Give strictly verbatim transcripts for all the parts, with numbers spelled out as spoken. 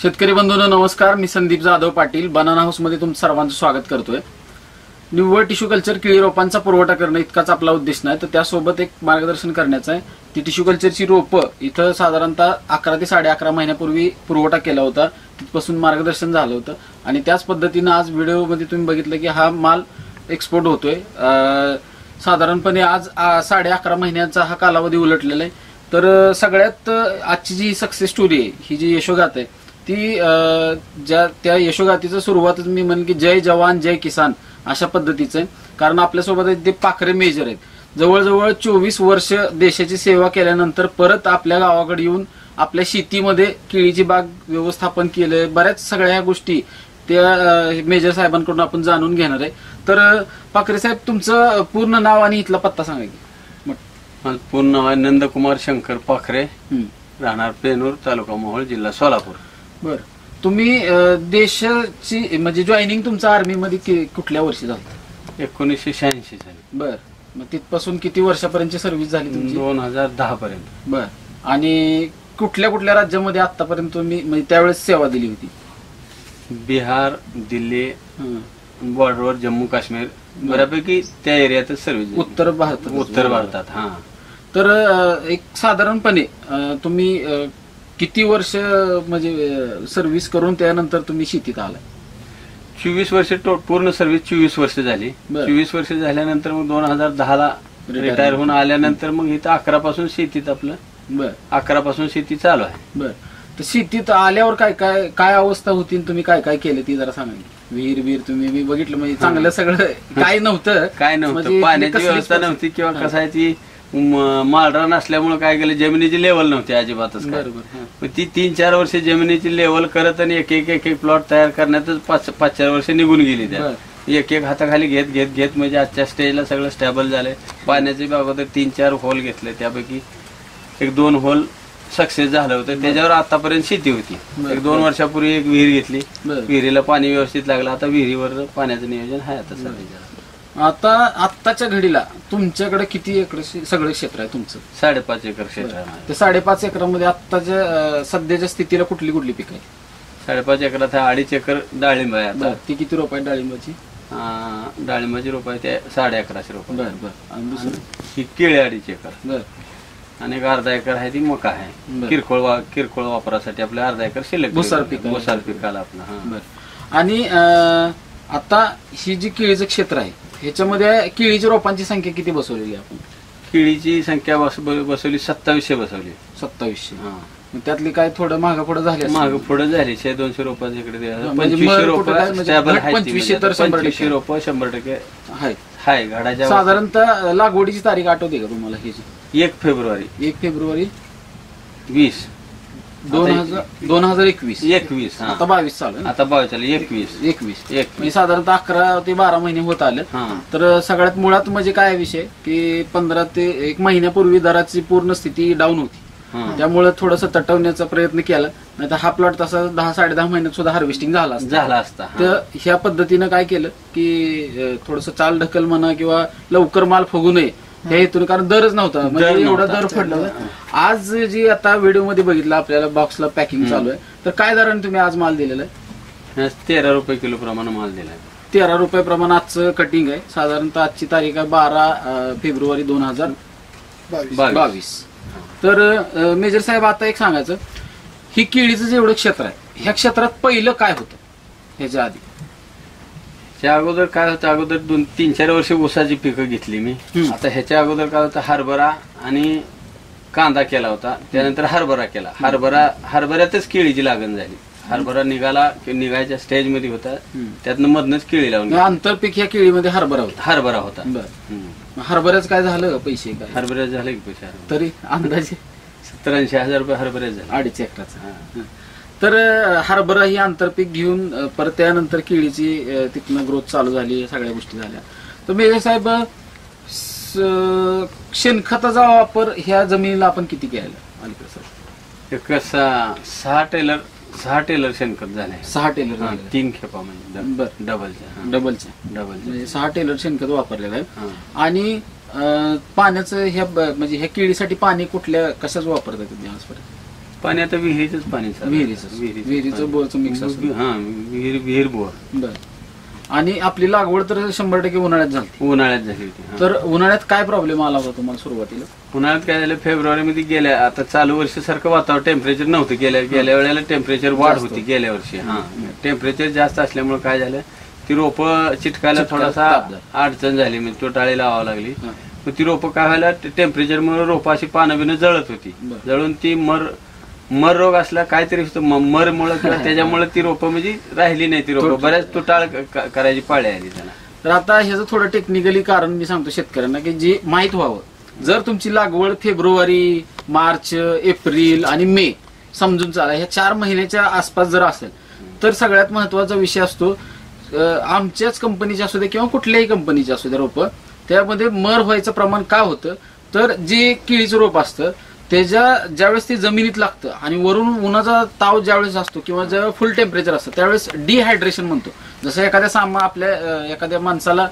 शेतकरी बंधूंनो नमस्कार. मी संदीप जाधव पाटील बनाना हाऊस मध्ये तुमचं सर्वांचं स्वागत करतोय. निव्वळ टिश्यू कल्चर केळी रोपांचा पुरवठा करणं इतकाच आपला उद्देश नाही, तर त्यासोबत एक मार्गदर्शन करण्याचं आहे. ती टिश्यू कल्चरची रोपं इथं साधारणतः अकरा ते साडे अकरा महिन्यापूर्वी पुरवठा केला होता, तिथपासून मार्गदर्शन झालं होतं आणि त्याच पद्धतीनं आज व्हिडिओमध्ये तुम्ही बघितलं की हा माल एक्सपोर्ट होतोय. साधारणपणे आज साडे अकरा महिन्यांचा हा कालावधी उलटलेला आहे. तर सगळ्यात आजची जी सक्सेस स्टोरी आहे, ही जी यशोगाथा आहे, ती ज्या त्या यशोगाथेचं सुरुवातच मी म्हणेन की जय जवान जय किसान अशा पद्धतीचं आहे. कारण आपल्यासोबत ते पाखरे मेजर आहेत. जवळजवळ चोवीस वर्ष देशाची सेवा केल्यानंतर परत आपल्या गावाकडे येऊन आपल्या शेतीमध्ये केळीची बाग व्यवस्थापन केलंय. बऱ्याच सगळ्या गोष्टी त्या मेजर साहेबांकडून आपण जाणून घेणार आहे. तर पाखरे साहेब, तुमचं पूर्ण नाव आणि इथला पत्ता सांगा की. माझं पूर्ण नाव आहे नंदकुमार शंकर पाखरे, राहणार पेनूर, तालुका मोहोळ, जिल्हा सोलापूर. बर, तुम्ही देशाची म्हणजे जॉईनिंग तुमचं आर्मीमध्ये कुठल्या वर्षी झालं? एकोणीसशे शहाऐंशी साली. बर, मग तिथपासून किती वर्षापर्यंतची सर्व्हिस झाली तुमची? दोन हजार दहा पर्यंत. बर, आणि कुठल्या कुठल्या राज्यामध्ये आतापर्यंत तुम्ही म्हणजे त्यावेळेस सेवा दिली होती? बिहार, दिल्ली, बॉर्डरवर जम्मू काश्मीर, बऱ्यापैकी त्या एरियातच सर्व्हिस. उत्तर भारतात? उत्तर भारतात. हा. तर एक साधारणपणे तुम्ही किती वर्ष म्हणजे सर्व्हिस करून त्यानंतर तुम्ही शेतीत आलाय? चोवीस वर्ष पूर्ण सर्व्हिस चोवीस वर्ष झाली. चोवीस वर्ष झाल्यानंतर मग दोन हजार दहा ला रिटायर होऊन आल्यानंतर मग इथं अकरा पासून शेतीत आपलं बर अकरा पासून शेती चालू आहे. बर, तर शेतीत आल्यावर काय काय काय अवस्था होती, तुम्ही काय काय केलं ती जरा सांगा. विहीर विहीर तुम्ही मी बघितलं म्हणजे चांगलं सगळं काय नव्हतं, काय नव्हतं, पाण्याची व्यवस्था नव्हती किंवा कसायची माळरा नसल्यामुळे काय केलं, जमिनीची लेवल नव्हती अजिबातच. बरोबर. ती तीन चार वर्ष जमिनीची लेवल करत आणि एक एक एक एक प्लॉट तयार करण्यातच पाच पाच चार वर्ष निघून गेली. त्या एक एक हाताखाली घेत घेत घेत म्हणजे आजच्या स्टेजला सगळं स्टॅबल झालंय. पाण्याचे अगोदर तीन चार होल घेतले, त्यापैकी एक दोन होल सक्सेस झालं होतं. त्याच्यावर आतापर्यंत शेती होती. एक दोन वर्षापूर्वी एक विहीर घेतली, विहिरीला पाणी व्यवस्थित लागलं. आता विहिरीवर पाण्याचं नियोजन आहे आता सध्या. आता आत्ताच्या घडीला तुमच्याकडे किती एकर सगळं क्षेत्र आहे तुमचं? साडेपाच एकर क्षेत्र आहे. ते साडेपाच एकरामध्ये आत्ताच्या सध्याच्या स्थितीला कुठली कुठली पिकं आहे? साडेपाच एकरात अडीच एकर डाळिंब आहे आता. ती किती रोप आहे डाळिंबाची? डाळिंबाची रोप आहे ते साडे अकराशे रोप. बर बर. आणि दुसरं ही केळी अडीच एकर. बर. आणि एक अर्धा एकर आहे ती मका आहे. किरकोळ किरकोळ वापरासाठी आपल्या अर्धा एकर शिल्लक भुसार पीक भुसार पिकाला आपला. बर. आणि आता ही जी केळीचं क्षेत्र आहे ह्याच्यामध्ये केळीच्या रोपांची संख्या किती बसवलेली आपण? केळीची संख्या बसवली सत्तावीसशे बसवली. सत्तावीसशे. हा, त्यातली काय थोडं मागं पुढे झाली? मागं पुढे झाली. शे दोनशे रोपांची इकडे पंचवीसशे रोप पंचवीसशे तर शंभर टक्के रोप शंभर टक्के आहेत. हाय घडाच्या. साधारणतः लागवडीची तारीख आठवते का तुम्हाला? ह्याची एक फेब्रुवारी एक फेब्रुवारी वीस दोन हजार दोन हजार एकवीस एकवीस आता बावीस चालू. आता बावीस चालू. एकवीस एकवीस एक म्हणजे साधारणतः अकरा ते बारा महिने होत आले. तर सगळ्यात मुळात म्हणजे काय विषय की पंधरा ते एक महिन्यापूर्वी दराची पूर्ण स्थिती डाऊन होती. त्यामुळे थोडस तटवण्याचा प्रयत्न केला, नाही तर हा प्लॉट तसा दहा साडे दहा महिन्यात सुद्धा हार्वेस्टिंग झाला झाला असता. तर ह्या पद्धतीनं काय केलं की थोडस चाल ढकल म्हणा किंवा लवकर माल फुगू नये ह्या हेतून, कारण दरच नव्हता म्हणजे एवढा दर पडला. आज जी आता व्हिडिओ मध्ये बघितलं आपल्याला बॉक्सला पॅकिंग चालू आहे, तर काय दराने तुम्ही आज माल दिलेला आहे? तेरा रुपये किलो प्रमाणे माल दिलाय. तेरा रुपये प्रमाणे आजचं कटिंग आहे. साधारणतः आजची तारीख आहे बारा फेब्रुवारी दोन हजार बावीस. तर मेजर साहेब, आता एक सांगायचं, ही केळीचं जेवढं क्षेत्र आहे ह्या क्षेत्रात पहिलं काय होतं ह्याच्या आधी? त्या अगोदर काय होतं, अगोदर दोन तीन चार वर्ष ऊसाची पिकं घेतली मी. आता ह्याच्या अगोदर काय होतं, हरभरा आणि कांदा केला होता. त्यानंतर हरभरा केला. हरभरा हरभऱ्यातच केळीची लागण झाली. हरभरा निघाला निघायच्या स्टेज मध्ये होता, त्यातनं मधनच केळी लावून आंतरपीक ह्या केळीमध्ये हरभरा होता. हरभरा होता. हरभऱ्याच काय झालं पैसे? काय हरभऱ्याच झाले की पैसे? तरी अंदाजे सत्तर ऐंशी हजार रुपये हरभऱ्याच झाले अडीच एकराचा. तर हरभरा ही आंतरपीक घेऊन परत त्यानंतर केळीची तिथनं ग्रोथ चालू झाली, सगळ्या गोष्टी झाल्या. तर मेजर साहेब, शेणखताचा वापर ह्या जमिनीला आपण किती केला अलीकडे? एक सहा टेलर सहा टेलर शेणखत झाले. सहा टेलर तीन खेपा म्हणजे डबलच्या डबलच्या डबल म्हणजे सहा टेलर शेणखत वापरलेलं आहे. आणि पाण्याचं ह्या म्हणजे ह्या केळीसाठी पाणी कुठल्या कशाच वापरताय तुम्ही आजपर्यंत? पाणी आता विहिरीचंच पाणी सर. विहिरीचं विहिरीचं बोरचं मिक्स असतं. हा विहीर विहीर बोर. बरं. आणि आपली लागवड तर शंभर टक्के उन्हाळ्यात झाली. उन्हाळ्यात झाली होती. तर उन्हाळ्यात काय प्रॉब्लेम आला होता तुम्हाला सुरुवातीला? उन्हाळ्यात काय झालं, फेब्रुवारी मध्ये गेल्या आता चालू वर्षी सारखं वातावरण टेम्परेचर नव्हतं. गेल्या गेल्या वेळेला टेम्परेचर वाढ होती गेल्या वर्षी. हा टेम्परेचर जास्त असल्यामुळे काय झालं, ती रोपं चिटकायला थोडासा अडचण झाली, म्हणजे तोटाळी लावावं लागली. मग ती रोपं काय व्हायला, टेम्परेचरमुळे रोपं अशी पानं बिनं जळत होती. जळून ती मर मर रोग असला काहीतरी मर मुळे किंवा त्याच्यामुळे ती रोपं म्हणजे राहिली नाही. ती रोपं बऱ्याच तुटाळ करायची पाळी आली त्यांना. तर आता ह्याचं थोडं टेक्निकली कारण मी सांगतो शेतकऱ्यांना, की जे माहित व्हावं. जर तुमची लागवड फेब्रुवारी, मार्च, एप्रिल आणि मे समजून चाला, ह्या चार महिन्याच्या आसपास जर असेल तर सगळ्यात महत्वाचा विषय असतो, आमच्याच कंपनीचे असू दे किंवा कुठल्याही कंपनीचे असू दे रोपं, त्यामध्ये मर व्हायचं प्रमाण का होतं, तर जे केळीचं रोप असतं त्याच्या ज्यावेळेस ते जमिनीत लागतं आणि वरून उन्हाचा ताव ज्यावेळेस असतो किंवा जेव्हा फुल टेम्परेचर असतं त्यावेळेस डिहायड्रेशन म्हणतो. जसं एखाद्या सामा आपल्या एखाद्या माणसाला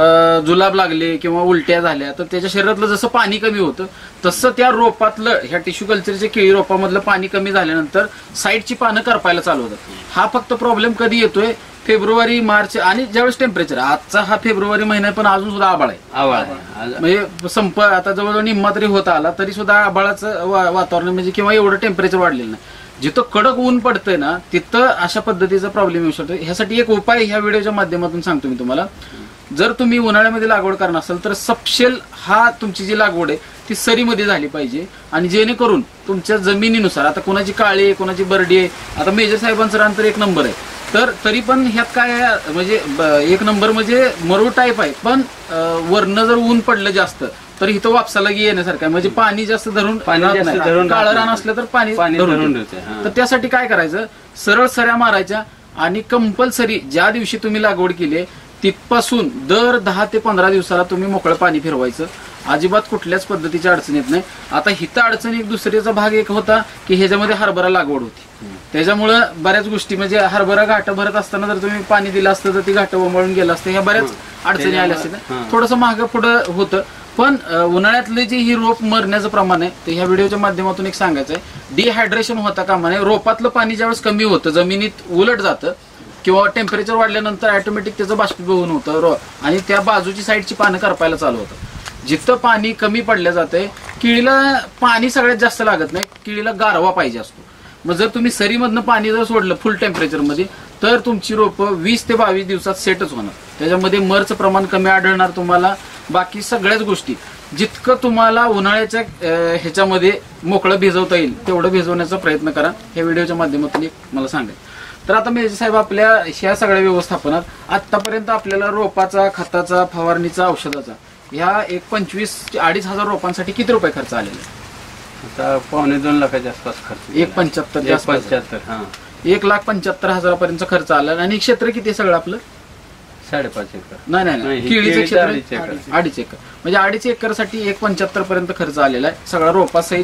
जुलाब लागले किंवा उलट्या झाल्या तर त्याच्या शरीरातलं जसं पाणी कमी होतं तसं त्या रोपातलं, ह्या टिश्यू कल्चरच्या केळी रोपामधलं पाणी कमी झाल्यानंतर साईडची पानं करपायला चालू होतात. हा फक्त प्रॉब्लेम कधी येतोय, फेब्रुवारी, मार्च आणि ज्यावेळेस टेम्परेचर, आजचा हा फेब्रुवारी महिना पण अजून सुद्धा आभाळ आहे. आभाळ आहे म्हणजे संप आता जवळजवळ निम्मा तरी होत आला तरी सुद्धा आभाळाचं वातावरण म्हणजे किंवा एवढं टेम्परेचर वाढलेलं नाही. जिथं कडक ऊन पडतंय ना तिथं अशा पद्धतीचा प्रॉब्लेम येऊ शकतो. ह्यासाठी एक उपाय ह्या व्हिडिओच्या माध्यमातून सांगतो मी तुम्हाला. जर तुम्ही उन्हाळ्यामध्ये लागवड करणार असाल तर सपशेल हा तुमची जी लागवड आहे ती सरीमध्ये झाली पाहिजे, आणि जेणेकरून तुमच्या जमिनीनुसार, आता कोणाची काळी आहे कोणाची बरडी आहे, आता मेजर साहेबांचं रान तर एक नंबर आहे, तर तरी पण ह्यात काय आहे, म्हणजे एक नंबर म्हणजे मरू टाईप आहे, पण वरनं जर ऊन पडलं जास्त तर इथं वापसाला येण्यासारखं आहे, म्हणजे पाणी जास्त धरून काळं रान असलं तर पाणी धरून. तर त्यासाठी काय करायचं, सरळ सऱ्या मारायच्या आणि कंपल्सरी ज्या दिवशी तुम्ही लागवड केली तिथपासून दर दहा ते पंधरा दिवसाला तुम्ही मोकळं पाणी फिरवायचं. अजिबात कुठल्याच पद्धतीची अडचण येत नाही. आता हिथं अडचण एक दुसऱ्याचा भाग एक होता की ह्याच्यामध्ये हरभरा लागवड होती, त्याच्यामुळं बऱ्याच गोष्टी, म्हणजे हरभरा घाट भरत असताना जर तुम्ही पाणी दिलं असतं तर ती घाट वमळून गेलं असतं, ह्या बऱ्याच अडचणी आल्या असतील. थोडंसं महाग पुढं होतं, पण उन्हाळ्यातले जे ही रोप मरण्याचं प्रमाण आहे ते ह्या व्हिडिओच्या माध्यमातून एक सांगायचं आहे. डिहायड्रेशन होता कामा नये. रोपातलं पाणी ज्यावेळेस कमी होतं, जमिनीत उलट जातं किंवा टेम्परेचर वाढल्यानंतर ऑटोमॅटिक त्याचं बाष्पीभवन होतं आणि त्या बाजूची साईडची पानं करपायला चालू होतं. जिथं पाणी कमी पडलं जातंय, केळीला पाणी सगळ्यात जास्त लागत नाही, केळीला गारवा पाहिजे असतो. मग जर तुम्ही सरीमधनं पाणी जर सोडलं फुल टेम्परेचरमध्ये तर तुमची रोपं वीस ते बावीस दिवसात सेटच होणार. त्याच्यामध्ये मरचं प्रमाण कमी आढळणार तुम्हाला. बाकी सगळ्याच गोष्टी जितकं तुम्हाला उन्हाळ्याच्या ह्याच्यामध्ये मोकळं भिजवता येईल तेवढं भिजवण्याचा प्रयत्न करा. हे व्हिडिओच्या माध्यमातून एक मला सांगा. तर आता मेजर साहेब, आपल्या ह्या सगळ्या व्यवस्थापनात आतापर्यंत आपल्याला रोपाचा, खताचा, फवारणीचा, औषधाचा ह्या एक पंचवीस अडीच हजार रोपांसाठी किती रुपये खर्च आलेला आहे? आता पावणे दोन लाखाच्या आसपास खर्च. एक पंच्याहत्तर पंच्याहत्तर हा एक लाख पंच्याहत्तर हजारापर्यंत खर्च आला. आणि क्षेत्र किती आहे सगळं आपलं? साडेपाच एकर. नाही नाही केळीचं क्षेत्र अडीच एकर, म्हणजे अडीच एकर साठी एक पंच्याहत्तर पर्यंत खर्च आलेला आहे सगळा रोपासहित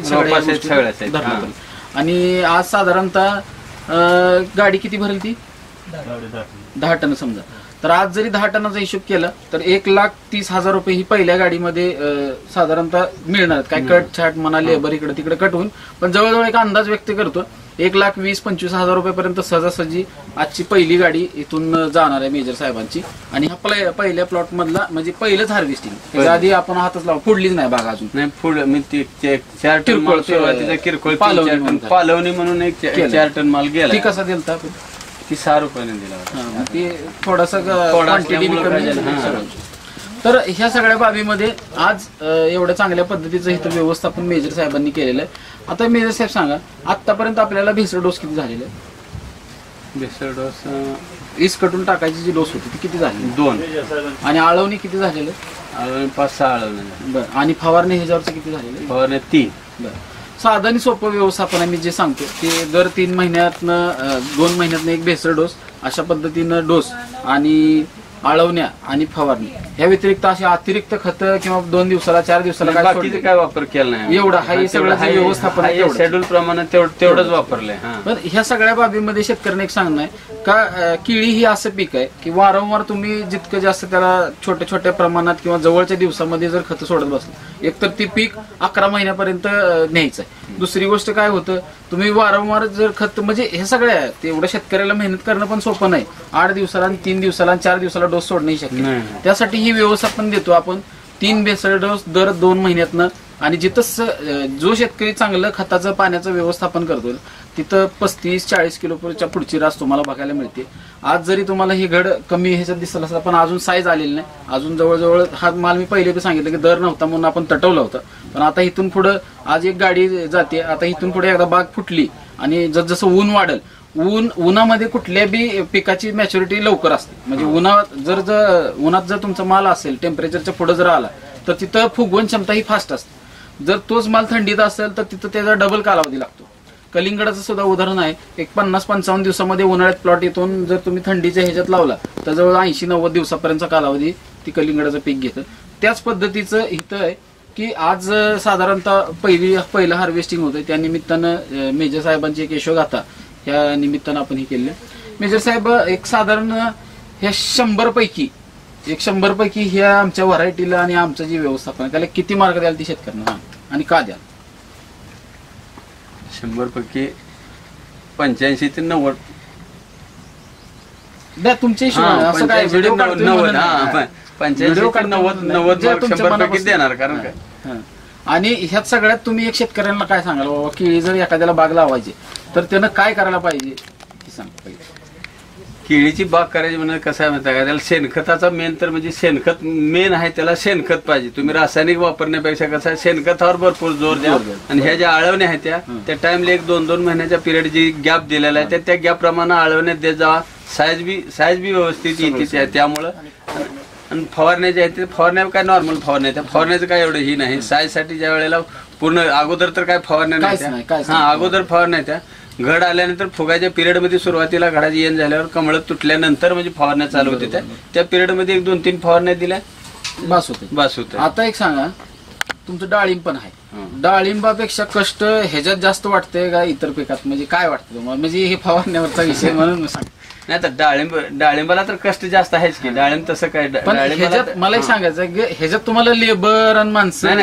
सगळ्या. आणि आज साधारणतः गाडी किती भरेल ती? दहा टन समजा. तर आज जरी दहा टनाचा हिशोब केला तर एक लाख तीस हजार रुपये ही पहिल्या गाडीमध्ये साधारणतः मिळणार. काय कट छाट म्हणा, लेबर इकडे तिकडे कट होऊन, पण जवळजवळ एक अंदाज व्यक्त करतो एक लाख वीस पंचवीस हजार रुपयापर्यंत सहजासहजी आजची पहिली गाडी इथून जाणार आहे मेजर साहेबांची. आणि हा पहिल्या प्लॉट मधला म्हणजे पहिलंच हार्वेस्टिंग. त्याच्या आधी आपण हातच लावू, फोडलीच नाही बाग अजून. नाही पुढे चार टन सुरुवातीचा किरकोळ पालवणी म्हणून एक चार टन माल गेला. ती कसा दिलता? ती सहा रुपयाने दिला. ती थोडासा क्वांटिटी कमी. तर ह्या सगळ्या बाबीमध्ये आज एवढ्या चांगल्या पद्धतीचं इथं व्यवस्थापन मेजर साहेबांनी केलेलं आहे. आता मेजर साहेब सांगा, आतापर्यंत आपल्याला भेसळ डोस किती झालेले? भेसळ डोस ईस कटून टाकायची जी डोस होती ती किती झाली? दोन. आणि आळवणी किती झालेलं? आळवणी पाच सहा आळवणी. बरं. आणि फवारणी ह्याच्यावरचं किती झालेलं? फवारणी तीन. बरं. साधं आणि सोपं व्यवस्थापन आहे. मी जे सांगतो की दर तीन महिन्यातनं दोन महिन्यातनं एक भेसळ डोस, अशा पद्धतीनं डोस आणि आळवण्या आणि फवारणी, या व्यतिरिक्त अशी अतिरिक्त खतं किंवा दोन दिवसाला चार दिवसाला बाकीचे काय वापर केला नाही एवढं. हा सगळं व्यवस्थापन शेड्यूल प्रमाणे तेवढंच वापरलंय. पण ह्या सगळ्या बाबीमध्ये शेतकऱ्यांना एक सांगणं आहे का अं, केळी ही असं पीक आहे की वारंवार तुम्ही जितकं जास्त त्याला छोट्या छोट्या प्रमाणात किंवा जवळच्या दिवसामध्ये जर खतं सोडत बसलं एक तर ती पीक अकरा महिन्यापर्यंत अं, न्यायचं आहे. दुसरी गोष्ट काय होतं, तुम्ही वारंवार जर खत म्हणजे हे सगळं आहे तेवढं शेतकऱ्याला मेहनत करणं पण सोपं नाही. आठ दिवसाला आणि तीन दिवसाला आणि चार दिवसाला डोस सोडणंही शक्य नाही. त्यासाठी ही व्यवस्थापन देतो आपण तीन बेसळ डोस दर दोन महिन्यातनं. आणि जिथं जो शेतकरी चांगलं खताचं पाण्याचं व्यवस्थापन करतो तिथं पस्तीस चाळीस किलोच्या पुढची रास तुम्हाला बघायला मिळते. आज जरी तुम्हाला ही घड कमी ह्याच्यात दिसलं असतं पण अजून साईज आलेली नाही. अजून जवळजवळ हा माल मी पहिले बी सांगितलं की दर नव्हता म्हणून आपण तटवलं होतं. पण आता इथून पुढं आज एक गाडी जाते, आता इथून पुढे एकदा बाग फुटली आणि जसं ऊन वाढल, ऊन उन्हामध्ये कुठल्या बी पिकाची मॅच्युरिटी लवकर असते. म्हणजे उन्हात जर जर उन्हात जर तुमचा माल असेल टेम्परेचरच्या पुढे जर आला तर तिथं फुगवण क्षमता ही फास्ट असते. जर तोच माल थंडीत असेल तर तिथं त्याचा डबल कालावधी लागतो. कलिंगडाचं सुद्धा उदाहरण आहे, एक पन्नास पंचावन्न दिवसामध्ये उन्हाळ्यात प्लॉट येथून जर तुम्ही थंडीच्या ह्याच्यात लावला तर जवळ ऐंशी नव्वद दिवसापर्यंतचा कालावधी ती कलिंगडाचं पीक घेतं. त्याच पद्धतीचं इथं आहे की आज साधारणतः पहिली पहिलं हार्वेस्टिंग होतं, त्या निमित्तानं मेजर साहेबांची एक यशोगाथा ह्या निमित्तानं आपण हे केले. मेजर साहेब एक साधारण ह्या शंभर पैकी एक शंभर पैकी ह्या आमच्या व्हरायटीला आणि आमचं जे व्यवस्थापन त्याला किती मार्क द्याल ती शेतकऱ्यांना आणि का द्याल? शंभर पैकी पंच्याऐंशी ते नव्वद द्या तुमच्या हिशोबाने. असं काय व्हिडिओ पंच्याऐंशी नव्वद नव्वद शंभर पैकी देणार. कारण काय आणि ह्यात सगळ्यात तुम्ही एक शेतकऱ्यांना काय सांगाल बाबा केळी जर एखाद्याला बाग लावायची तर त्यानं काय करायला पाहिजे हे सांग पाहिजे. केळीची बाग करायची म्हणजे कसं आहे माहिती का, त्याला शेणखताचा मेन तर म्हणजे शेणखत मेन आहे. त्याला शेणखत पाहिजे. तुम्ही रासायनिक वापरण्यापेक्षा कसं आहे शेणखतावर भरपूर जोर द्या. आणि ह्या ज्या आळवण्या आहेत त्या त्या टाइमला एक दोन दोन महिन्याच्या पिरियड जी गॅप दिलेला आहे त्या गॅप प्रमाणे आळवण्यात देत जावा. साईज बी साईज बी व्यवस्थित येते. त्यामुळं आणि फवारण्या ज्या आहेत ते फवारण्या काय नॉर्मल फवारण्या त्या फवारण्याचं काय एवढं ही नाही. साईज साठी ज्या वेळेला पूर्ण अगोदर तर काय फवारण्या नाही, हा अगोदर फवारण्या त्या घड आल्यानंतर फुगाच्या पिरियड मध्ये सुरुवातीला घडाची येण झाल्यावर कमळ तुटल्यानंतर म्हणजे फवारण्या चालू होते त्या त्या पिरियड मध्ये एक दोन तीन फवारण्या दिल्या बस होते बस होते. आता एक सांगा, तुमचं डाळिंब पण आहे, डाळिंबापेक्षा कष्ट ह्याच्यात जास्त वाटतंय का इतर पिकात? म्हणजे काय वाटतं तुम्हाला? म्हणजे हे फवारण्यावरचा विषय म्हणून सांग. नाही तर डाळिंब डाळिंबाला तर कष्ट जास्त आहेच की. डाळिंब तसं काय ह्याच्यात मला एक सांगायचं ह्याच्यात तुम्हाला लेबर आणि माणसं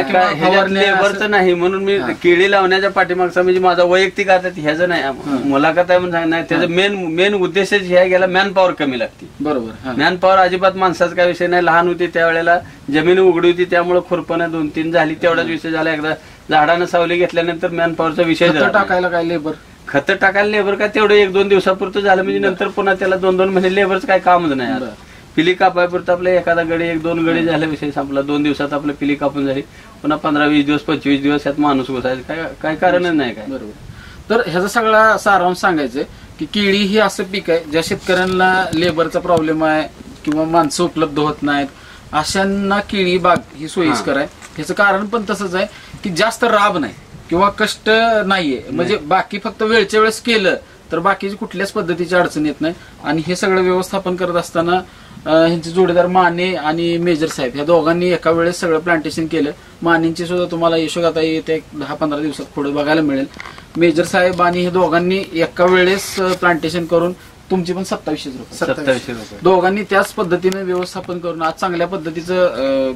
लेबरचं नाही म्हणून मी केळी लावण्याच्या पाठीमागचा म्हणजे माझा वैयक्तिक आता ह्याचं नाही मुलाखत आहे म्हणून नाही. त्याचा मेन मेन उद्देशच ह्या गेला मॅन पॉवर कमी लागते. बरोबर. मॅन पॉवर अजिबात माणसाचा काय विषय नाही. लहान होती त्यावेळेला जमीन उघडी होती त्यामुळे खुरपणं दोन तीन झाली तेवढाच विषय झाला. एकदा झाडानं सावली घेतल्यानंतर मॅन पॉवरचा विषय टाकायला काय लेबर खतं टाकायला लेबर काय तेवढं एक दोन दिवसापुरतं झालं म्हणजे नंतर पुन्हा त्याला दोन दोन महिने लेबरचं काय कामच नाही. आता पिली कापायपुरतं आपलं एखादा गडी एक दोन गडी झाल्या विषय संपला. दोन दिवसात आपलं पिली कापून झाली. पुन्हा पंधरा वीस दिवस पंचवीस दिवस यात माणूस बसायचं काय काय कारणच नाही काय. बरोबर. तर ह्याचा सगळा सारांश सांगायचंय की केळी ही असं पीक आहे ज्या शेतकऱ्यांना लेबरचा प्रॉब्लेम आहे किंवा माणसं उपलब्ध होत नाहीत अशांना केळी बाग ही सोयीस्कर आहे. ह्याचं कारण पण तसंच आहे की जास्त राब नाही किंवा कष्ट नाहीये. म्हणजे बाकी फक्त वेळच्या वेळेस केलं तर बाकीची कुठल्याच पद्धतीची अडचण येत नाही. आणि हे सगळं व्यवस्थापन करत असताना ह्यांचे जोडीदार माने आणि मेजर साहेब ह्या दोघांनी एका वेळेस सगळं प्लांटेशन केलं. मानेंची सुद्धा तुम्हाला यशोगाथा येते दहा पंधरा दिवसात पुढे बघायला मिळेल. मेजर साहेब आणि हे दोघांनी एका वेळेस प्लांटेशन करून तुमची पण सत्तावीसशे रुपये सत्तावीसशे रुपये दोघांनी त्याच पद्धतीने व्यवस्थापन करून आज चांगल्या पद्धतीचं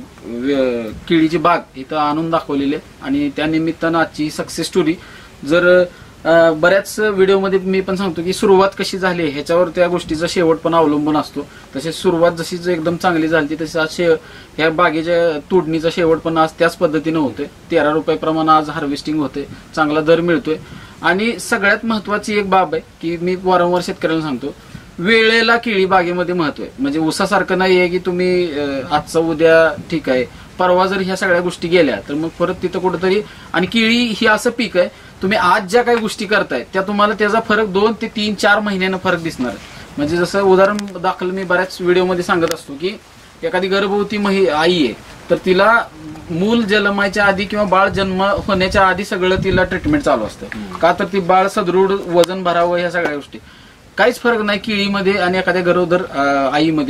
केळीची बाग इथं आणून दाखवलेली आहे. आणि त्या निमित्तानं आजची सक्सेस स्टोरी जर बऱ्याच व्हिडिओमध्ये मी पण सांगतो की सुरुवात कशी झाली ह्याच्यावर त्या गोष्टीचा शेवट पण अवलंबून असतो. तसेच सुरुवात जशी एकदम चांगली झाली तशी आज ह्या बागेच्या तोडणीचा शेवट पण आज त्याच पद्धतीने होतोय. तेरा रुपये प्रमाणे आज हार्वेस्टिंग होते, चांगला दर मिळतोय. आणि सगळ्यात महत्वाची एक बाब आहे की मी वारंवार शेतकऱ्यांना सांगतो वेळेला केळी बागेमध्ये महत्व आहे. म्हणजे ऊसासारखं नाही आहे की तुम्ही आजचा उद्या ठीक आहे परवा जर ह्या सगळ्या गोष्टी गेल्या तर मग परत तिथं कुठेतरी. आणि केळी ही असं पीक आहे तुम्ही आज ज्या काही गोष्टी करताय त्या तुम्हाला त्याचा फरक दोन ते तीन चार महिन्यानं फरक दिसणार आहे. म्हणजे जसं उदाहरण दाखल मी बऱ्याच व्हिडिओमध्ये सांगत असतो की एखादी गर्भवती मही आई आहे तर तिला मूल जन्माच्या आधी किंवा बाळ जन्म होण्याच्या आधी सगळं तिला ट्रीटमेंट चालू असतं. का तर ती बाळ सदृढ वजन भरावं ह्या सगळ्या गोष्टी. काहीच फरक नाही केळीमध्ये आणि एखाद्या गरोदर आईमध्ये.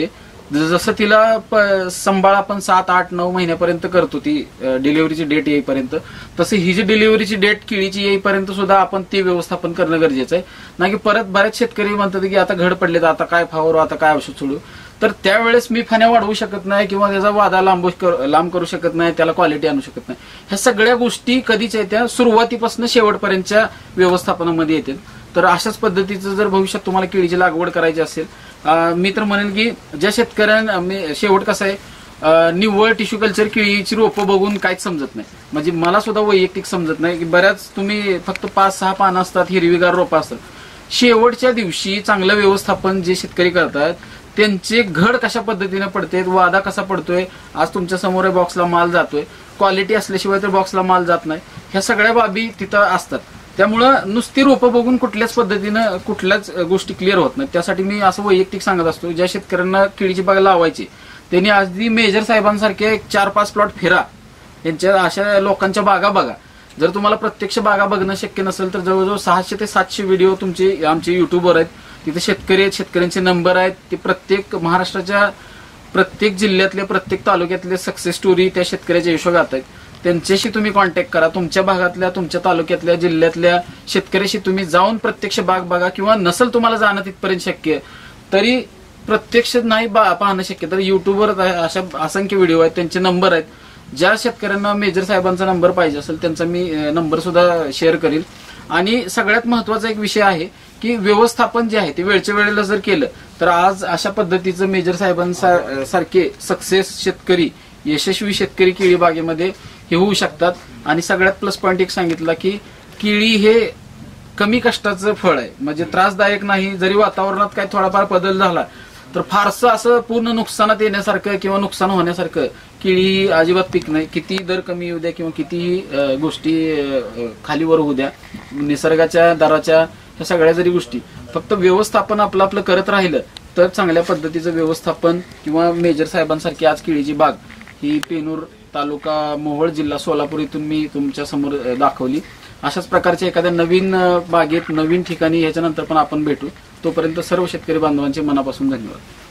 जसं तिला सांभाळ आपण सात आठ नऊ महिन्यापर्यंत करतो ती डिलिव्हरीची डेट येईपर्यंत, तसं ही जी डिलिव्हरीची डेट केळीची येईपर्यंत सुद्धा आपण ते व्यवस्थापन करणं गरजेचं आहे. ना की परत बरेच शेतकरी म्हणतात की आता घड पडले तर आता काय फवारू, आता काय औषध सोडू. तर त्यावेळेस मी फाण्या वाढवू शकत नाही किंवा त्याचा वादा लांब लांब करू शकत नाही, त्याला क्वालिटी आणू शकत नाही. ह्या सगळ्या गोष्टी कधीच येत्या सुरुवातीपासून शेवटपर्यंतच्या व्यवस्थापनामध्ये येतील. तर अशाच पद्धतीचं जर भविष्यात तुम्हाला केळीची लागवड करायची असेल, मी तर म्हणेन की ज्या शेतकऱ्यांना शेवट कसं आहे, निव्वळ टिश्यू कल्चर केळीची रोपं बघून काहीच समजत नाही. म्हणजे मला सुद्धा वैयक्तिक समजत नाही की बऱ्याच तुम्ही फक्त पाच सहा पानं असतात, हिरवीगार रोपं असतात. शेवटच्या दिवशी चांगलं व्यवस्थापन जे शेतकरी करतात त्यांचे घड कशा पद्धतीने पडते, वादा कसा पडतोय, आज तुमच्या समोर बॉक्सला माल जातोय, क्वालिटी असल्याशिवाय तर बॉक्सला माल जात नाही, ह्या सगळ्या बाबी तिथं असतात. त्यामुळं नुसती रोपं बघून कुठल्याच पद्धतीनं कुठल्याच गोष्टी क्लिअर होत नाहीत. त्यासाठी मी असं वैयक्तिक सांगत असतो, ज्या शेतकऱ्यांना केळीची बाग लावायची त्यांनी आधी मेजर साहेबांसारखे चार पाच प्लॉट फिरा, यांच्या अशा लोकांच्या बागा बघा. जर तुम्हाला प्रत्यक्ष बागा बघणं शक्य नसेल तर जवळजवळ सहाशे ते सातशे व्हिडिओ तुमचे आमचे युट्यूबवर आहेत. तिथे शेतकरी आहेत, शेतकऱ्यांचे नंबर आहेत, ते प्रत्येक महाराष्ट्राच्या प्रत्येक जिल्ह्यातल्या प्रत्येक तालुक्यातले सक्सेस स्टोरी त्या शेतकऱ्याच्या यशोगाथ आहेत. त्यांच्याशी तुम्ही कॉन्टॅक्ट करा. तुमच्या भागातल्या, तुमच्या तालुक्यातल्या, जिल्ह्यातल्या शेतकऱ्याशी तुम्ही जाऊन प्रत्यक्ष बाग बघा. किंवा नसेल तुम्हाला जाणं तिथपर्यंत शक्य तरी प्रत्यक्ष नाही पाहणं शक्य तर युट्यूबवर अशा असंख्य व्हिडिओ आहेत, त्यांचे नंबर आहेत. ज्या शेतकऱ्यांना मेजर साहेबांचा नंबर पाहिजे असेल त्यांचा मी नंबर सुद्धा शेअर करील. आणि सगळ्यात महत्वाचा एक विषय आहे की व्यवस्थापन जे आहे ते वेळच्या वेळेला जर केलं तर आज अशा पद्धतीचं मेजर साहेबांसारखे सक्सेस शेतकरी, यशस्वी शेतकरी केळी बागेमध्ये हे होऊ शकतात. आणि सगळ्यात प्लस पॉईंट एक सांगितला की केळी हे कमी कष्टाचं फळ आहे, म्हणजे त्रासदायक नाही. जरी वातावरणात काही थोडाफार बदल झाला तर फारसं असं पूर्ण नुकसानात येण्यासारखं किंवा नुकसान होण्यासारखं केळी अजिबात पीक नाही. किती दर कमी होऊ द्या किंवा किती गोष्टी खालीवर होऊ द्या, निसर्गाच्या दराच्या ह्या सगळ्या जरी गोष्टी फक्त व्यवस्थापन आपलं आपलं करत राहिलं तर चांगल्या पद्धतीचं व्यवस्थापन किंवा मेजर साहेबांसारखी आज केळीची बाग ही पेनूर तालुका मोहोळ जिल्हा सोलापूर इथून मी तुमच्या समोर दाखवली. अशाच प्रकारच्या एखाद्या नवीन बागेत नवीन ठिकाणी ह्याच्यानंतर पण आपण भेटू. तोपर्यंत सर्व शेतकरी बांधवांचे मनापासून धन्यवाद.